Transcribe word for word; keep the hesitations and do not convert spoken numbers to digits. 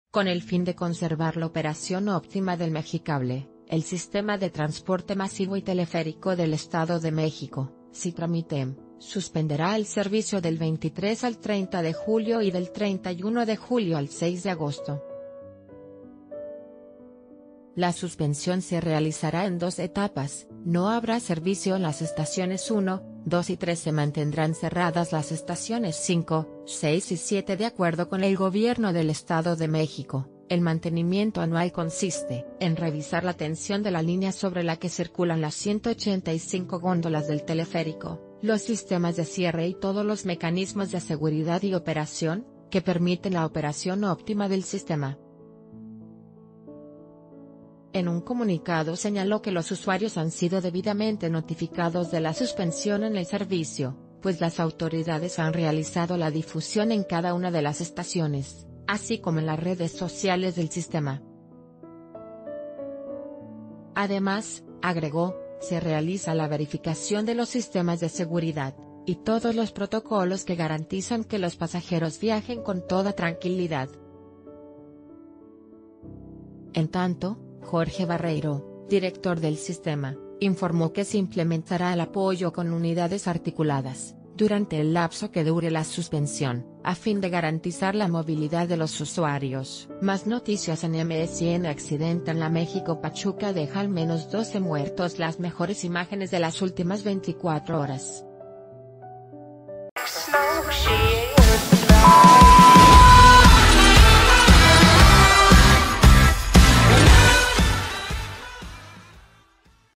Con el fin de conservar la operación óptima del Mexicable, el sistema de transporte masivo y teleférico del Estado de México, Citramitem, suspenderá el servicio del veintitrés al treinta de julio y del treinta y uno de julio al seis de agosto. La suspensión se realizará en dos etapas, no habrá servicio en las estaciones uno, dos y tres, se mantendrán cerradas las estaciones cinco, seis y siete de acuerdo con el Gobierno del Estado de México. El mantenimiento anual consiste en revisar la tensión de la línea sobre la que circulan las ciento ochenta y cinco góndolas del teleférico, los sistemas de cierre y todos los mecanismos de seguridad y operación, que permiten la operación óptima del sistema. En un comunicado señaló que los usuarios han sido debidamente notificados de la suspensión en el servicio, pues las autoridades han realizado la difusión en cada una de las estaciones, así como en las redes sociales del sistema. Además, agregó, se realiza la verificación de los sistemas de seguridad, y todos los protocolos que garantizan que los pasajeros viajen con toda tranquilidad. En tanto, Jorge Barreiro, director del sistema, informó que se implementará el apoyo con unidades articuladas, durante el lapso que dure la suspensión, a fin de garantizar la movilidad de los usuarios. Más noticias en M S N. Accidente en la México-Pachuca deja al menos doce muertos. Las mejores imágenes de las últimas veinticuatro horas.